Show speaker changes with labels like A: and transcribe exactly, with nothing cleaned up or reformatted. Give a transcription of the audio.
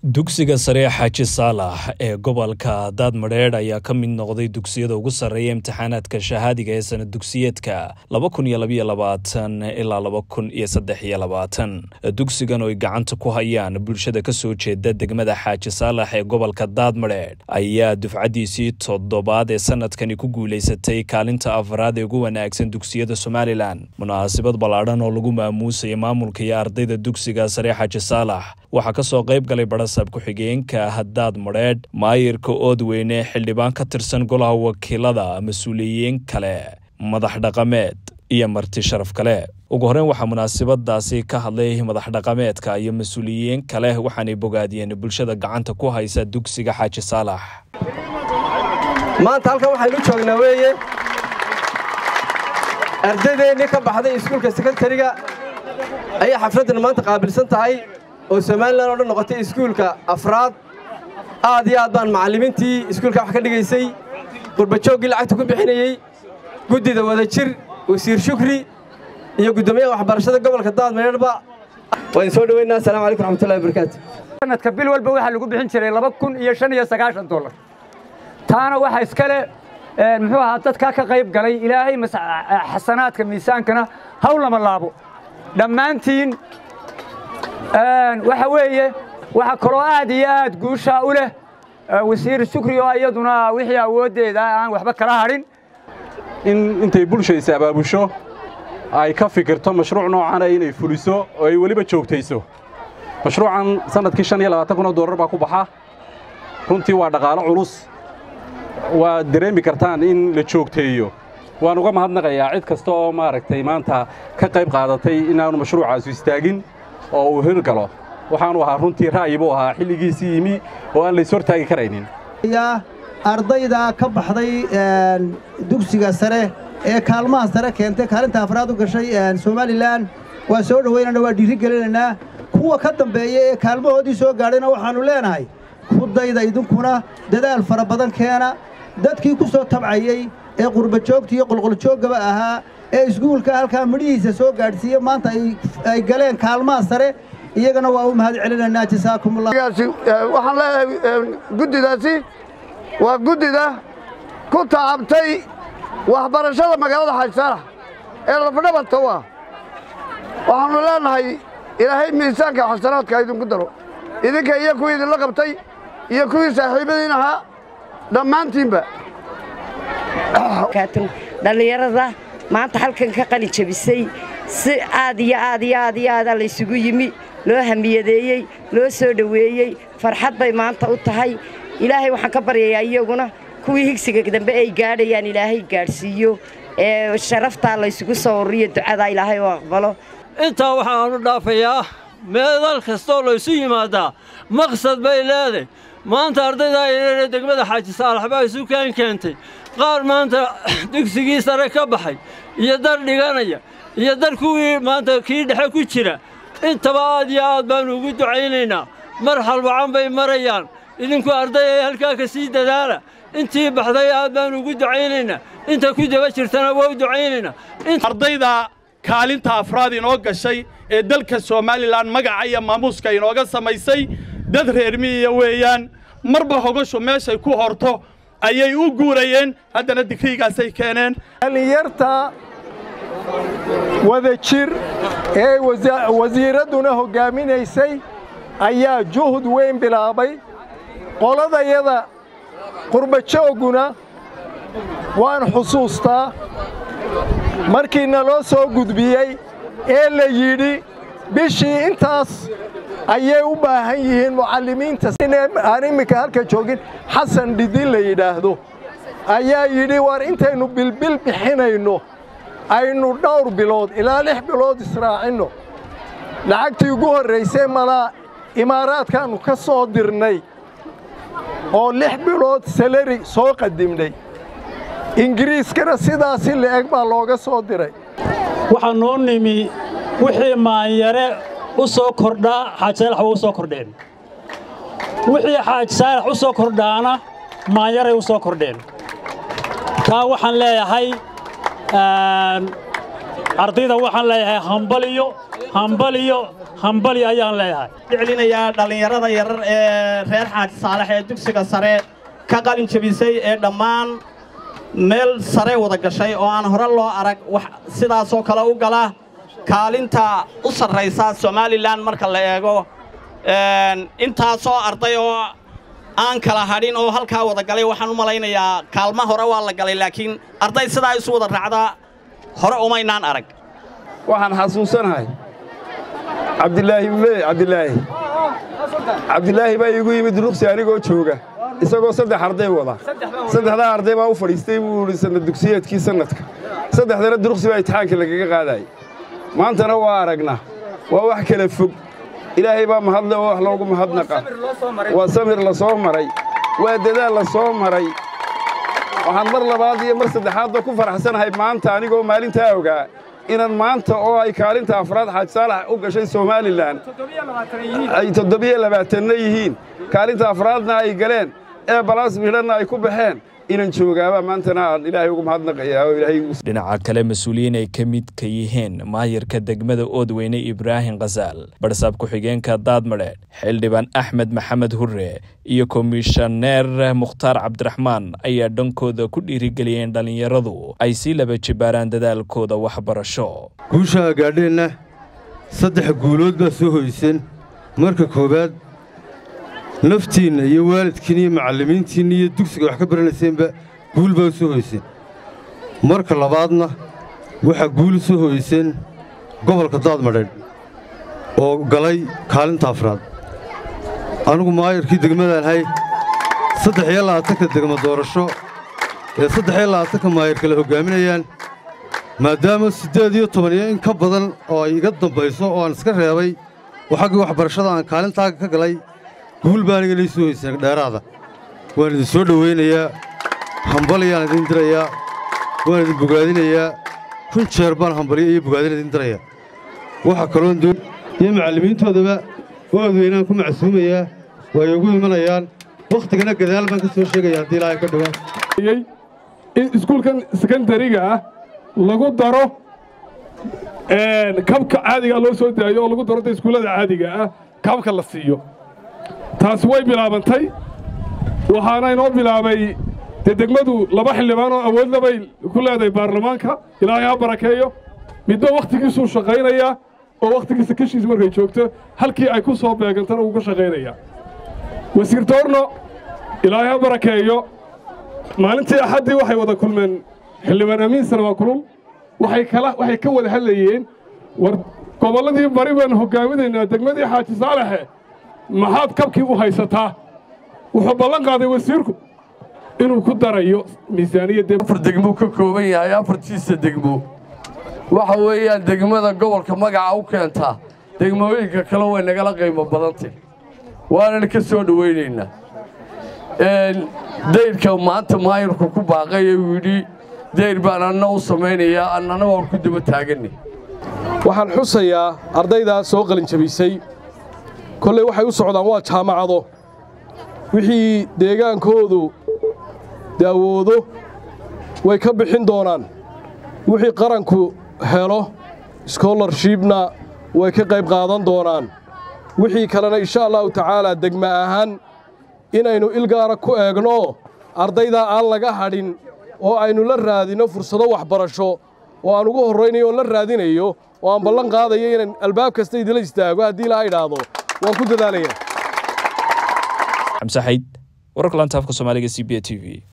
A: dugsiga sare Xaaji Saalax ee gobolka Daadmareer ayaa ka mid noqday dugsiyada ugu sareeya imtixaanaadka shahaadiga ee sanad dugsiyeedka laba kun iyo laba iyo labaatan ilaa laba kun iyo saddex iyo labaatan. Dugsigan oo ay gacanta ku hayaan bulshada ka soo jeeda degmada Xaaji Saalax ee gobolka Daadmareer ayaa dufcadiisii toddobaad ee sanadkani ku guuleysatay kaalinta afraad ee ugu wanaagsan dugsiyada Somaliland. Munaasabad ballaaran oo lagu maamuusay maamulka iyo ardayda dugsiga sare Xaaji Saalax waxaa ka soo qayb galay barasab ku-xigeenka Daadmareer, maayirka Oodweyne, xildhibaan ka tirsan golaha wakiilada, mas'uuliyiin kale, madax dhaqameed iyo marti sharaf kale. ugu horreyn waxaa munaasabadaasi ka hadlay madax dhaqameedka iyo mas'uuliyiin kale waxaanay bogaadiyeen bulshada gacanta ku haysa dugsiga Xaaji Saalax.
B: maanta halkan waxaynu joognaa weeye ardaydeennii ka baxday iskuulka sekondariga ayaa xafladan maanta qaabilsan tahay oo Somaliland oo dhan noqotay iskuulka afraad. aad iyo aad baan macallimiintii iskuulka wax ka dhigaysay qurbajoogii lacagta ku bixinayay guddida wadajir wasiir Shukri iyo gudoomiyaha waxbarashada gobolka Daadmareerba waan soo dhaweynaa. assalaamu calaykum waraxmatullaahi wabarakaatu.
C: sanadka bil walba waxa lagu bixin jiray laba kun iyo shan iyo sagaashan dollar. taana waxa iskale muxuu ahaa dadka ka qayb galay ilaahay xasanaadka miisaankana hawl lama laabo dhammaantiin. waxa weeye waxa kaloo aad iyo aad guusha u leh wasiir Shukri oo iyaduna wixii awoodeeda aan waxba kala harin
D: in intay bulshaysa abaabusho ay ka fikirto mashruuc noocan ah inay fuliso oo ay waliba joogtayso. mashruucan sanadkii shan iyo labaatan kun oo dollar baa ku baxa. runtii waa dhaqaale culus, waa dareemi kartaan in la joogteeyo. waan uga mahadnaqayaa cid kasta oo maaragtay maanta ka qayb qaadatay inaanu mashruucaas istaagin oo uu hirgalo. waxaanu ahaa runtii ra'yi buu ahaa xilligiisii yimi oo aan la is hortaagi karaynin.
E: ardayda ka baxday dugsiga sare ee kaalmaha sare keentay kaalinta afraad u gashay Somaliland waa soo dhaweynana waa dhiirigelinaynaa. kuwa ka dambeeyay ee kaalmahoodii soo gaadhayna waxaanu leenahay ku dayda idinkuna dadaal fara badan keena. dadkii ku soo tabcayay ee qurba joogta iyo qolqol joogaba ahaa ee iskuulka halka midhiisa soo gaadhsiiyay maanta ay galeen kaalmaha sare iyagana waa u mahad celinaynaa. jasaakumullah.
F: waxaan leeyahay guddidaasi waa guddida ku taabtay waxbarashada magaalada Xaaji Saalax ee lafdhabarta waa. waxaanu leenahay ilaahay miisaanka xasanaadka idinku daro idinka iyo kuwii idinla qabtay iyo kuwii saaxiibadiin ahaa dhammaantiinba.
G: dhalinyarada maanta halkan ka qalin jabisay si aad iyo aad iyo aad iyo aad la isugu yimi loo hamiyadeeyay loo soo dhaweeyay farxad bay maanta u tahay. ilaahay waxaan ka baryayaa iyaguna kuwii higsiga dambe ay gaadhayaan ilaahay gaadhsiiyo ee sharafta la isugu soo wariyo ducada ilaahay oo aqbalo.
H: inta waxaan u dhaafayaa meedal kasta oo isu yimaada maqsad bay leedahay. maanta ardayda ay degmada Xaaji Saalax baa isu keen keentay qaar maanta dugsigii sare ka baxay iyo dar dhiganaya iyo dar kuwii maanta kii dhexe ku jira intaba aad iyo aad baan ugu ducaynaynaa. marxal wacan bay marayaan idinku arday halka ka sii dadaala. intii baxday aad baan ugu ducaynaynaa. inta ku daba jirtana waa u ducaynaynaa.
I: ardayda kaalinta afraad inoo gashay ee dalka Somaliland magaca iyo maamuuska inooga samaysay dad reer miyiga weeyaan. marba hogasho meeshay ku horto ayay u guurayeen haddana digrigaasay keeneen.
J: dhalinyarta wadajir ee wasiiraduna hogaaminaysay ayaa juhud weyn bilaabay. qoladayada qurbajooguna waan xusuustaa markii naloo soo gudbiyey ee la yidhi bishii intaas ayay u baahan yihiin mucallimiinta. aan iminka halka joogin xasan dhidin la yidhaahdo ayaa yidhi war intaynu bilbil bixinayno aynu dhowr bilood ilaa lix bilood israacinno. lacagtii ugu horraysay malaa imaaraadkaannu ka soo dirnay oo lix bilood salari soo qadimnay. ingiriiskana sidaasi la'eg baa looga soo diray.
K: waxaa noo nimi wixii maanyare u soo kordhaa Xaaji Saalax u soo kordheen. wixii Xaaji Saalax u soo kordhaana maanyare u soo kordheen. taa waxaan leeyahay ardayda waxaan leeyahay hambaliyo hambaliyo hambali ayaan leeyahay
L: celinayaa dhalinyarada yarar ee reer Xaaji Saalax ee dugsiga sare ka qalin jabisay ee dhammaan meel sare wada gashay oo aan hore loo arag wax sidaas oo kale u gala kaalinta u sarreysa Somaliland marka la eego een intaas oo arday oo aan kala hadhin oo halka wada galay waxaan u malaynayaa kaalma hore waa la galay laakiin arday sidaa isu wada raacda hore uma inaan arag
M: waxaan xasuusanahay Cabdilaahi Mule Cabdilaahi Cabdilaahi baa igu yimid ruqsi anigoo jooga isagoo saddex arday wada saddexda arday baa u fadhiistay buu sanad dugsiyeedkii sanadka saddexdana ruqsi baa imtixaanka lagaga qaaday maantana waa aragna waa wax kala fog ilaahay baa mahad leh oo wax loogu mahadnaqa waa samir la soo maray waa dadaal la soo maray waxaan mar labaad iyo mar saddexaad ku faraxsanahay maanta anigoo maalinta ogaa inaan maanta oo ay kaalinta afraad Xaaji Saalax u gashay Somaliland ay toddobiyo labaatan yihiin kaalinta afraadna ay galeen ee balaas midana ay ku baxeen inaan joogaaba maantana ilaahay ugu mahadnaqayaa oo ilaahay
A: dhinaca kale mas'uuliyiin ay ka mid ka yihiin maayirka degmada Oodweyne Ibrahim Qazaal barsaab ku xigeenka Daadmareed xildhibaan Axmed Maxamed Hurre iyo komishaneer Mukhtaar Cabdiraxmaan ayaa dhankooda ku dhiirigeliyeen dhalinyaradu ay si laba jibaaraan dadaalkooda waxbarasho
N: guusha gaadheena saddex guulood baa soo hoysan marka koobaad naftiina iyo waalidkiina iyo macallimiintiina iyo dugsiga wax ka baranayseenba guul baa soo hoyseen marka labaadna waxa guul soo hoyseen gobolka Daadmareed oo galay kaalinta afraad anigu maayirkii degmadaan hay saddex iyo labaatan ka degmo doorasho ee saddex iyo labaatan ka maayir kala hogaaminayaan maadaama siddeed iyo toban iyo in ka badan oo ay iga dambayso oo aan iska reebay oo xaggii waxbarashada aan kaalintaaga ka galay guul baan iga soo hoysay dheeraada waan idin soo dhaweynayaa hambaliyaan idin dirayaa waan idin bogaadinayaa kun jeer baan hambaliyo iyo bogaadin idin dirayaa waxa kaloon doon iyo macallimiintoodaba Oodweynaan ku macsuumayaa way ugu imanayaan waqtigana gadaal baan ka soo sheegayaa haddii ilaahay ka dhawaan
O: in iskuulkan secondary-ga ah lagu daro een kabka caadiga loo soo daayo oo lagu daro iskuulada caadiga ah kabka la siiyo taas way bilaabantay waxaana inoo bilaabay degmadu laba xildhibaan oo awood labay ku leedahay baarlamaanka ilaahay ha barakeeyo midba waqtigiisu shaqaynaya oo waqtigiisa kashiis markay joogto halkii ay ku soo beegantana uu ka shaqaynaya wasiir Toorno ilaahay ha barakeeyo maalintii axadii waxay wada kulmeen xildhibaan Amiin Salwa kulul waxay kala waxay ka wada hadlayeen war goboladii bari baan hogaaminaynaa degmadii Xaaji Saalax maxaad kabkii u haysataa wuxuu ballan qaaday wasiirku inuu ku darayo miisaaniyadda
P: afar degmo ka kooban yahay afartiisa degmo waxa weeyaan degmada gobolka magaca u keenta degmooyinka kale way nagala qiimo badantay waana ka soo dhaweynaynaa een deyrka maanta maayirku ku baaqay uu yidhi deyr baan anna u samaynayaa annana waan ku daba taaganay
O: waxaan xusayaa ardayda soo qalin jabisay kolley waxay u socdaan waa jaamacado wixii deegaankoodu daawoodo way ka bixin doonaan wixii qaranku helo scholarshipna way ka qayb qaadan doonaan wixii kalena insha allahu tacaala degma ahaan inaynu ilgaara ku eegno ardayda aan laga hadhin oo aynu la raadino fursado waxbarasho oo aan ugu horraynayo oo la raadinayo oo aan ballan qaadayo inaan albaab kasta idila istaago haddii la idhaahdo waan ku dadaalayaa
A: xamse xayd wararka laanta afka Soomaaliga C B A T V